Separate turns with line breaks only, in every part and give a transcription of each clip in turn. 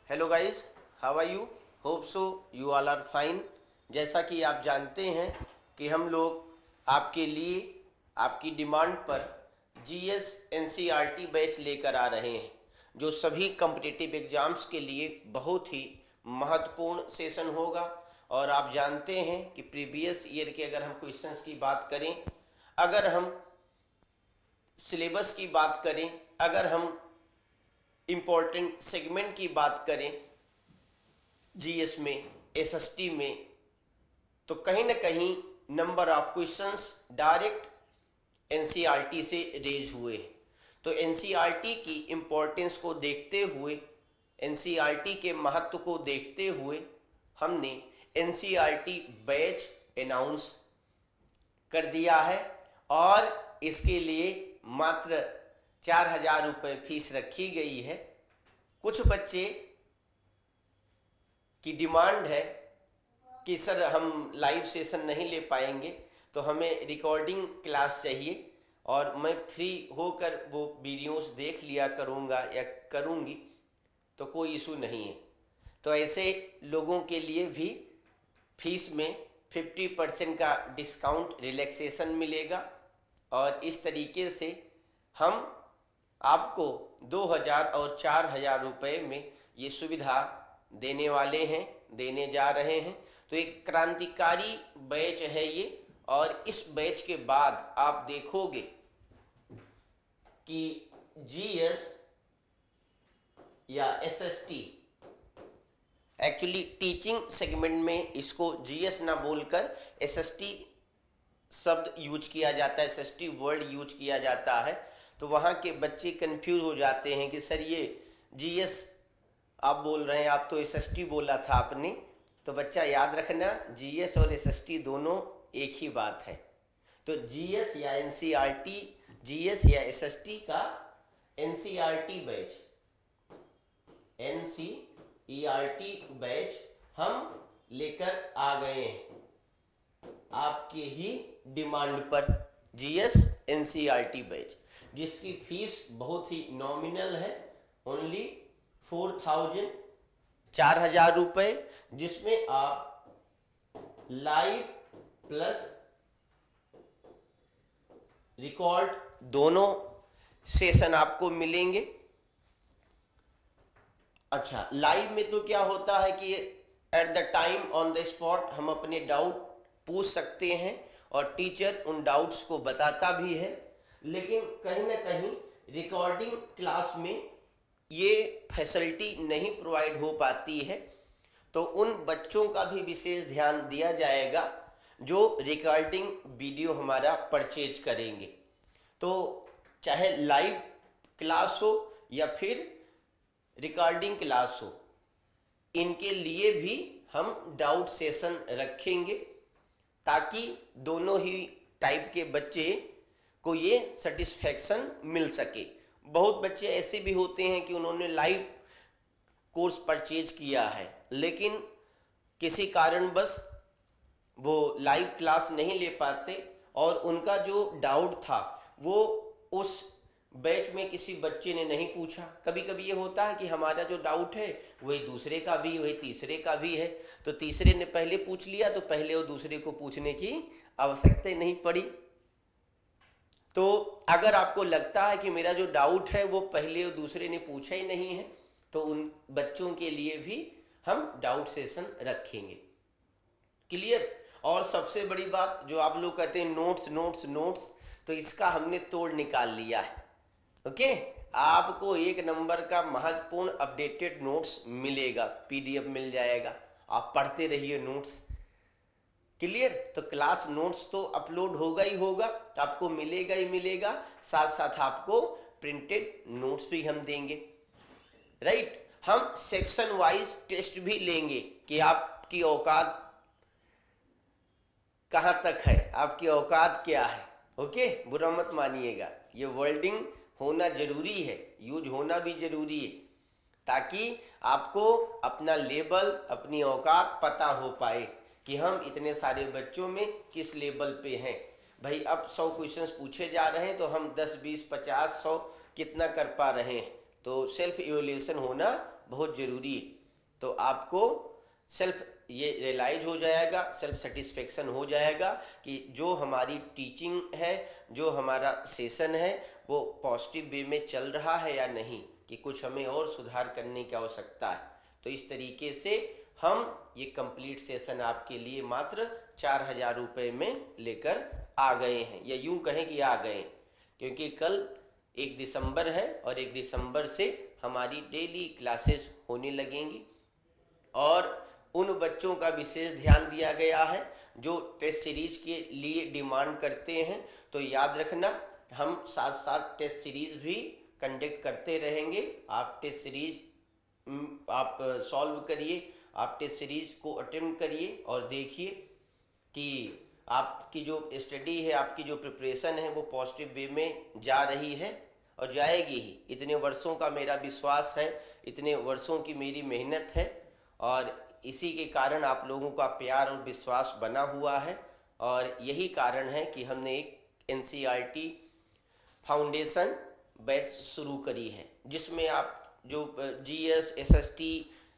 Hello guys, how are you? Hope so you all are fine. जैसा कि आप जानते हैं कि हम लोग आपके लिए आपकी डिमांड पर जीएस एनसीईआरटी बैच लेकर आ रहे हैं, जो सभी कॉम्पिटिटिव एग्जाम्स के लिए बहुत ही महत्वपूर्ण सेशन होगा। और आप जानते हैं कि प्रीवियस ईयर के अगर हम क्वेश्चंस की बात करें, अगर हम सिलेबस की बात करें, अगर हम इम्पोर्टेंट सेगमेंट की बात करें जीएस में, एसएसटी में, तो कहीं ना कहीं number of questions direct NCERT से रेज हुए। तो एनसीईआरटी की इम्पोर्टेंस को देखते हुए, एनसीईआरटी के महत्व को देखते हुए हमने एनसीईआरटी बैच अनाउंस कर दिया है और इसके लिए मात्र 4,000 रुपये फीस रखी गई है। कुछ बच्चे की डिमांड है कि सर हम लाइव सेशन नहीं ले पाएंगे, तो हमें रिकॉर्डिंग क्लास चाहिए और मैं फ्री होकर वो वीडियोस देख लिया करूँगा या करूँगी, तो कोई इशू नहीं है। तो ऐसे लोगों के लिए भी फीस में 50% का डिस्काउंट रिलैक्सेशन मिलेगा और इस तरीके से हम आपको 2,000 और 4,000 रुपये में ये सुविधा देने वाले हैं, देने जा रहे हैं। तो एक क्रांतिकारी बैच है ये, और इस बैच के बाद आप देखोगे कि जीएस या एसएसटी, एक्चुअली टीचिंग सेगमेंट में इसको जीएस ना बोलकर एसएसटी शब्द यूज किया जाता है, एसएसटी वर्ड यूज किया जाता है। तो वहाँ के बच्चे कंफ्यूज हो जाते हैं कि सर ये जीएस आप बोल रहे हैं, आप तो एसएसटी बोला था आपने। तो बच्चा याद रखना, जीएस और एसएसटी दोनों एक ही बात है। तो जीएस या एनसीईआरटी, जीएस या एसएसटी का एनसीईआरटी बैच, एनसीईआरटी बैच हम लेकर आ गए हैं आपके ही डिमांड पर। जीएस एनसीईआरटी बैच जिसकी फीस बहुत ही नॉमिनल है, ओनली 4,000 रुपये, जिसमें आप लाइव प्लस रिकॉर्ड दोनों सेशन आपको मिलेंगे। अच्छा, लाइव में तो क्या होता है कि at the time on the spot हम अपने डाउट पूछ सकते हैं और टीचर उन डाउट्स को बताता भी है, लेकिन कहीं ना कहीं रिकॉर्डिंग क्लास में ये फैसिलिटी नहीं प्रोवाइड हो पाती है। तो उन बच्चों का भी विशेष ध्यान दिया जाएगा जो रिकॉर्डिंग वीडियो हमारा परचेज करेंगे। तो चाहे लाइव क्लास हो या फिर रिकॉर्डिंग क्लास हो, इनके लिए भी हम डाउट सेशन रखेंगे ताकि दोनों ही टाइप के बच्चे को ये सेटिस्फैक्शन मिल सके। बहुत बच्चे ऐसे भी होते हैं कि उन्होंने लाइव कोर्स परचेज किया है, लेकिन किसी कारणवश वो लाइव क्लास नहीं ले पाते और उनका जो डाउट था वो उस बैच में किसी बच्चे ने नहीं पूछा। कभी कभी ये होता है कि हमारा जो डाउट है वही दूसरे का भी, वही तीसरे का भी है, तो तीसरे ने पहले पूछ लिया तो पहले और दूसरे को पूछने की आवश्यकता ही नहीं पड़ी। तो अगर आपको लगता है कि मेरा जो डाउट है वो पहले और दूसरे ने पूछा ही नहीं है, तो उन बच्चों के लिए भी हम डाउट सेशन रखेंगे। क्लियर? और सबसे बड़ी बात जो आप लोग कहते हैं नोट्स नोट्स नोट्स, तो इसका हमने तोड़ निकाल लिया है। ओके, आपको 1 नंबर का महत्वपूर्ण अपडेटेड नोट्स मिलेगा, पीडीएफ मिल जाएगा, आप पढ़ते रहिए नोट्स। क्लियर? तो क्लास नोट्स तो अपलोड होगा ही होगा, आपको मिलेगा ही मिलेगा, साथ साथ आपको प्रिंटेड नोट्स भी हम देंगे। राइट? हम सेक्शन वाइज टेस्ट भी लेंगे कि आपकी औकात कहाँ तक है, आपकी औकात क्या है। ओके, बुरा मत मानिएगा, ये वर्डिंग होना जरूरी है, यूज होना भी जरूरी है, ताकि आपको अपना लेवल, अपनी औकात पता हो पाए कि हम इतने सारे बच्चों में किस लेवल पे हैं। भाई अब 100 क्वेश्चंस पूछे जा रहे हैं तो हम 10, 20, 50, 100 कितना कर पा रहे हैं, तो सेल्फ इवैल्यूएशन होना बहुत ज़रूरी है। तो आपको सेल्फ ये रियलाइज हो जाएगा, सेल्फ सेटिस्फेक्शन हो जाएगा कि जो हमारी टीचिंग है, जो हमारा सेशन है, वो पॉजिटिव वे में चल रहा है या नहीं, कि कुछ हमें और सुधार करने की आवश्यकता है। तो इस तरीके से हम ये कंप्लीट सेशन आपके लिए मात्र 4000 रुपये में लेकर आ गए हैं, या यूं कहें कि आ गए, क्योंकि कल 1 दिसंबर है और 1 दिसंबर से हमारी डेली क्लासेस होने लगेंगी। और उन बच्चों का विशेष ध्यान दिया गया है जो टेस्ट सीरीज के लिए डिमांड करते हैं। तो याद रखना, हम साथ साथ टेस्ट सीरीज भी कंडक्ट करते रहेंगे। आप टेस्ट सीरीज आप सॉल्व करिए, आप टेस्ट सीरीज को अटेम्प्ट करिए और देखिए कि आपकी जो स्टडी है, आपकी जो प्रिपरेशन है, वो पॉजिटिव वे में जा रही है और जाएगी ही। इतने वर्षों का मेरा विश्वास है, इतने वर्षों की मेरी मेहनत है, और इसी के कारण आप लोगों का प्यार और विश्वास बना हुआ है। और यही कारण है कि हमने एक NCERT फाउंडेशन बैच शुरू करी है, जिसमें आप जो GS SST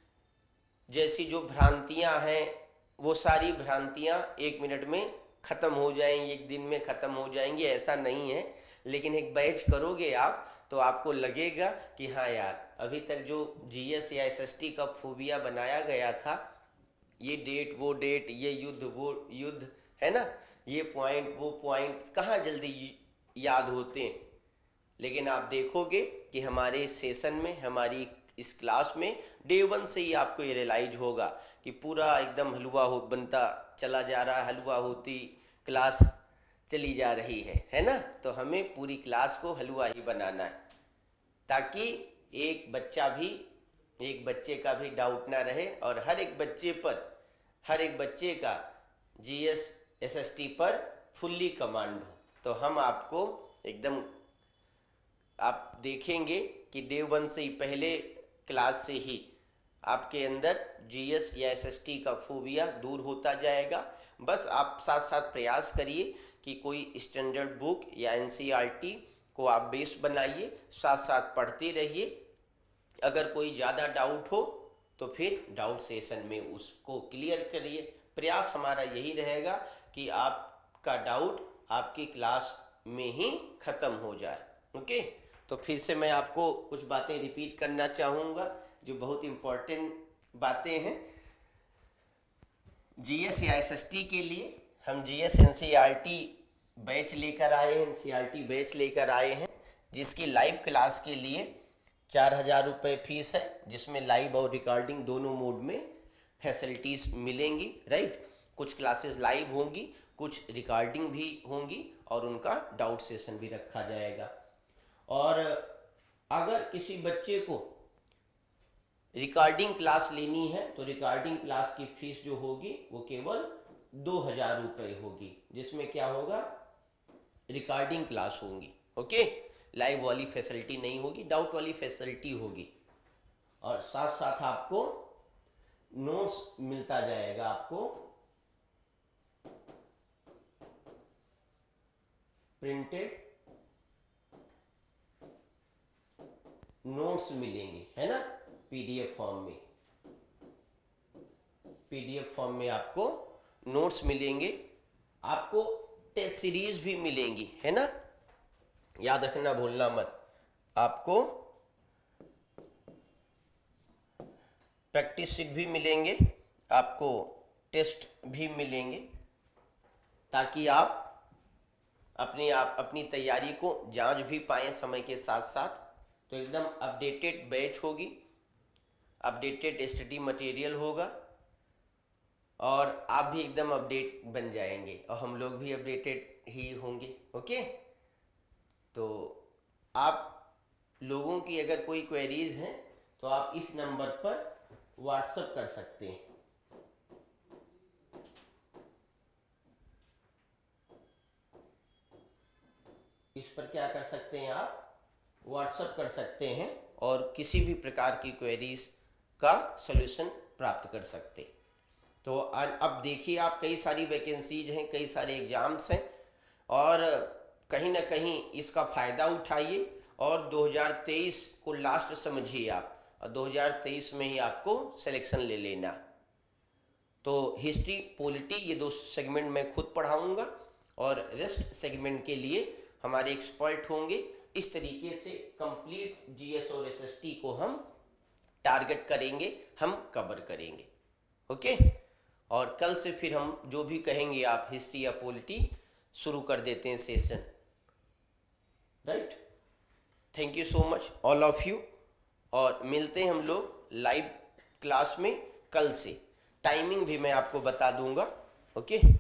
जैसी जो भ्रांतियां हैं, वो सारी भ्रांतियां 1 मिनट में ख़त्म हो जाएंगी, 1 दिन में ख़त्म हो जाएंगी, ऐसा नहीं है। लेकिन एक बैच करोगे आप तो आपको लगेगा कि हाँ यार, अभी तक जो GS या SST का फोबिया बनाया गया था, ये डेट वो डेट, ये युद्ध वो युद्ध, है ना, ये पॉइंट वो पॉइंट, कहाँ जल्दी याद होते हैं। लेकिन आप देखोगे कि हमारे इस सेशन में, हमारी इस क्लास में डे 1 से ही आपको ये रियलाइज होगा कि पूरा एकदम हलवा हो बनता चला जा रहा है, हलवा होती क्लास चली जा रही है ना। तो हमें पूरी क्लास को हलवा ही बनाना है, ताकि एक बच्चे का भी डाउट ना रहे, और हर एक बच्चे का GS SST पर फुल्ली कमांड हो। तो हम आपको एकदम, आप देखेंगे कि डे 1 से ही, पहले क्लास से ही आपके अंदर GS या SST का फोबिया दूर होता जाएगा। बस आप साथ साथ प्रयास करिए कि कोई स्टैंडर्ड बुक या NCERT को आप बेस बनाइए, साथ साथ पढ़ते रहिए। अगर कोई ज़्यादा डाउट हो तो फिर डाउट सेशन में उसको क्लियर करिए। प्रयास हमारा यही रहेगा कि आपका डाउट आपकी क्लास में ही ख़त्म हो जाए। ओके, तो फिर से मैं आपको कुछ बातें रिपीट करना चाहूँगा जो बहुत इम्पोर्टेंट बातें हैं। GS या SST के लिए हम GS NCERT बैच लेकर आए हैं, जिसकी लाइव क्लास के लिए 4000 रुपये फीस है, जिसमें लाइव और रिकॉर्डिंग दोनों मोड में फैसिलिटीज़ मिलेंगी। राइट, कुछ क्लासेस लाइव होंगी, कुछ रिकॉर्डिंग भी होंगी, और उनका डाउट सेशन भी रखा जाएगा। और अगर किसी बच्चे को रिकॉर्डिंग क्लास लेनी है तो रिकॉर्डिंग क्लास की फीस जो होगी वो केवल 2000 रुपये होगी, जिसमें क्या होगा, रिकॉर्डिंग क्लास होंगी। ओके, लाइव वाली फैसिलिटी नहीं होगी, डाउट वाली फैसिलिटी होगी। और साथ साथ आपको नोट्स मिलता जाएगा, आपको प्रिंटेड नोट्स मिलेंगे, है ना, PDF फॉर्म में आपको नोट्स मिलेंगे, आपको टेस्ट सीरीज भी मिलेंगी, है ना, याद रखना, भूलना मत। आपको प्रैक्टिस शीट भी मिलेंगे, आपको टेस्ट भी मिलेंगे, ताकि आप अपनी तैयारी को जांच भी पाएं समय के साथ साथ। तो एकदम अपडेटेड बैच होगी, अपडेटेड स्टडी मटेरियल होगा, और आप भी एकदम अपडेट बन जाएंगे, और हम लोग भी अपडेटेड ही होंगे। ओके, तो आप लोगों की अगर कोई क्वेरीज हैं तो आप इस नंबर पर व्हाट्सएप कर सकते हैं। इस पर क्या कर सकते हैं, आप व्हाट्सएप कर सकते हैं और किसी भी प्रकार की क्वेरीज का सलूशन प्राप्त कर सकते। तो अब देखिए, आप कई सारी वैकेंसीज हैं, कई सारे एग्जाम्स हैं, और कहीं ना कहीं इसका फ़ायदा उठाइए और 2023 को लास्ट समझिए। आप और 2023 में ही आपको सिलेक्शन ले लेना। तो हिस्ट्री पॉलिटी ये 2 सेगमेंट मैं खुद पढ़ाऊंगा और रेस्ट सेगमेंट के लिए हमारे एक्सपर्ट होंगे। इस तरीके से कंप्लीट जीएस और एसएसटी को हम टारगेट करेंगे, हम कवर करेंगे। ओके, और कल से फिर हम जो भी कहेंगे आप हिस्ट्री या पॉलिटी शुरू कर देते हैं session, right. Thank you so much all of you, और मिलते हैं हम लोग लाइव क्लास में कल से। टाइमिंग भी मैं आपको बता दूंगा। ओके।